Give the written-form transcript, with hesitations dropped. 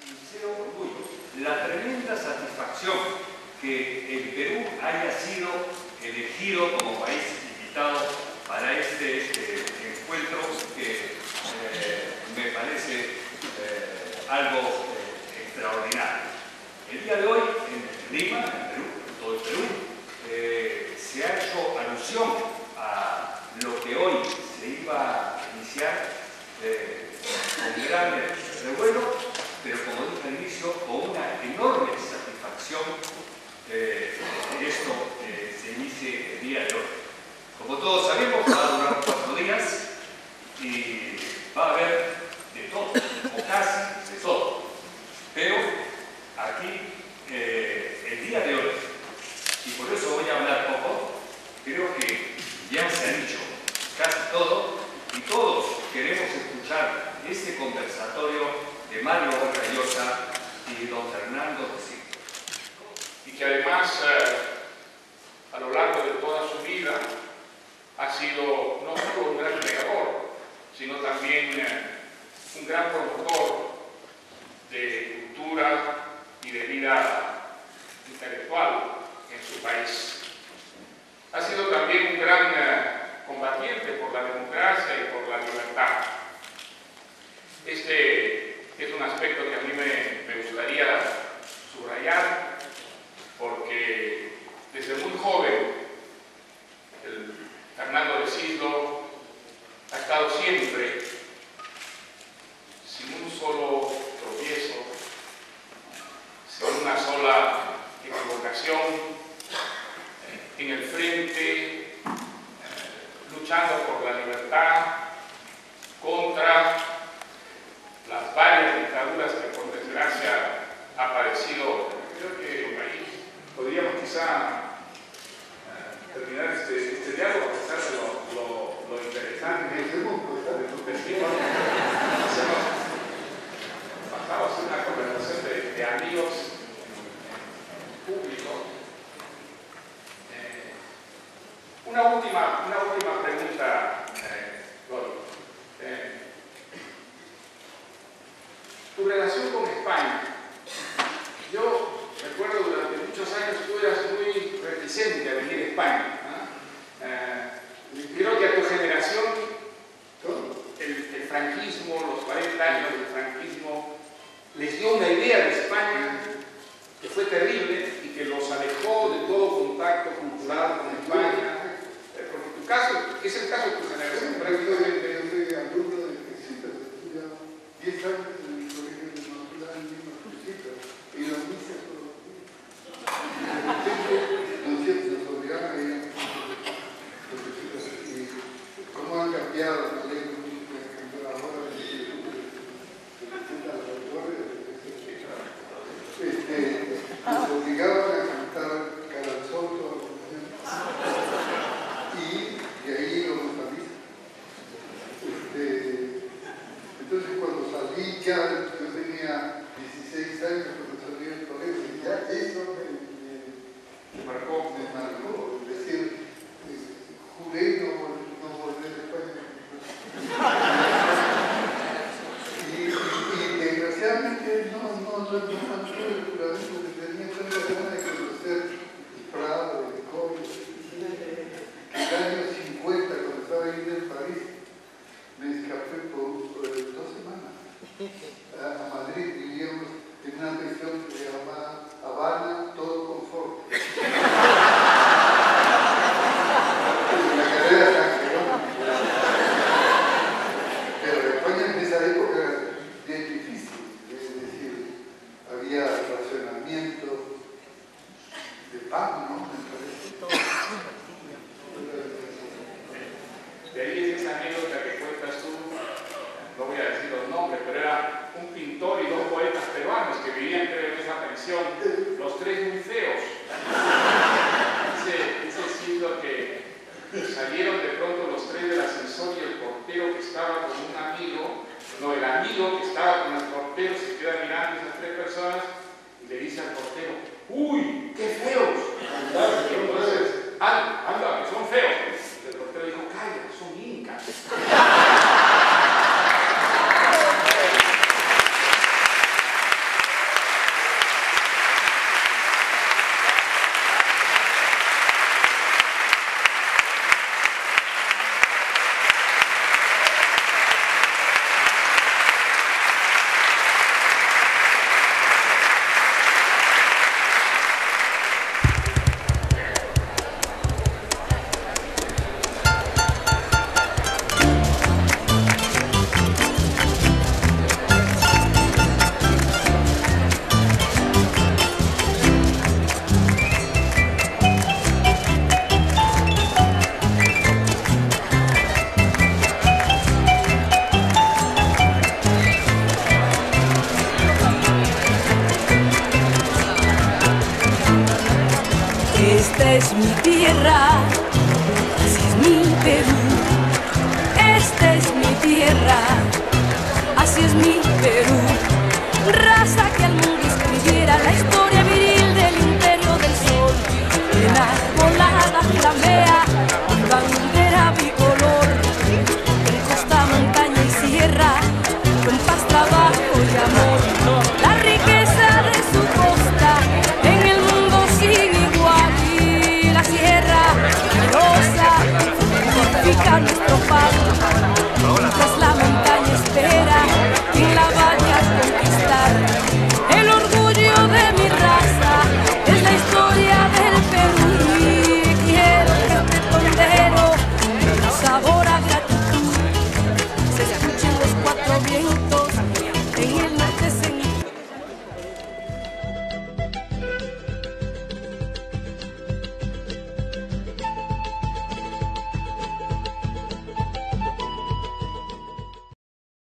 sincero orgullo, la tremenda satisfacción que el Perú haya sido elegido como país invitado para este encuentro que me parece algo extraordinario. El día de hoy en Lima, en Perú, en todo el Perú, se ha hecho alusión a lo que hoy se iba a iniciar con gran revuelo, pero como dije al inicio, con una enorme satisfacción que esto se inicie el día de hoy. Como todos sabemos, va a durar 4 días y va a haber de todo, o casi de todo. Pero aquí, el día de hoy, y por eso voy a hablar poco, creo que ya se ha dicho casi todo, y todos queremos escuchar este conversatorio de Mario Borja Llosa y don Fernando Rocío. Y que además, a lo largo de toda su vida, ha sido no solo un gran creador, sino también un gran promotor de cultura y de vida intelectual en su país. Ha sido también un gran combatiente por la democracia y por la libertad. Este es un aspecto que a mí me gustaría subrayar, porque desde muy joven el Fernando de Cislo ha estado siempre sin un solo tropiezo, sin una sola equivocación, en el frente, luchando por la libertad contra las varias dictaduras que por desgracia ha padecido. Creo que el país podríamos quizá terminar este diálogo, a pesar de lo interesante de tu testimonio. Pasamos a una conversación de amigos públicos. Una última pregunta, Lolo. Tu relación con España. Yo recuerdo durante muchos años tú eras muy reticente a venir a España. Creo que a tu generación el franquismo, los 40 años del franquismo, les dio una idea de España que fue terrible y que los alejó de todo contacto cultural con España. Porque tu caso, que es el caso de tu generación, prácticamente. Yo soy alumno de Jesuita, estudié 10 años en el colegio de Inmaculada en Lima, Jesuita, y la misa todos los días. Nos obligaban a ir a los jesuitas. Y cómo han cambiado la ley de música, ahora de nos obligaban a cantar Calanzón todos los días. Y de ahí íbamos a misa. Entonces cuando salí ya, yo tenía 16 años cuando salí del colegio, y ya eso me marcó. Es decir, juré no volver a España. Y desgraciadamente no tuve el juramento que tenía tanta ganas de conocer el Prado, el Coy. En el año 50, cuando estaba ahí en París, me escapé por 2 semanas a Madrid. Vivíamos en una prisión que se llamaba Habana Todo Confort. La carrera San Jerónimo. Pero España en esa época era bien difícil. Es decir, había racionamiento de pan, ¿no? Me parece. De ahí es esa anécdota que cuentas tú, no voy a decir los nombres, pero era un pintor y 2 poetas peruanos que vivían, creo, en esa pensión, los 3 muy feos. Dice Cislo que salieron de pronto los 3 del ascensor y el portero que estaba con un amigo, el amigo que estaba con el portero se queda mirando a esas 3 personas y le dice al portero: ¡Uy, qué feos! Entonces, anda, que son feos. El portero dijo: ¡Calla, son incas! esta es mi tierra, así es mi Perú. Esta es mi tierra, así es mi Perú. Raza que al mundo escribiera la historia viril del imperio del sol. Enarbolada flamea mi bandera bicolor. En costa, montaña y sierra, con paz, trabajo y amor.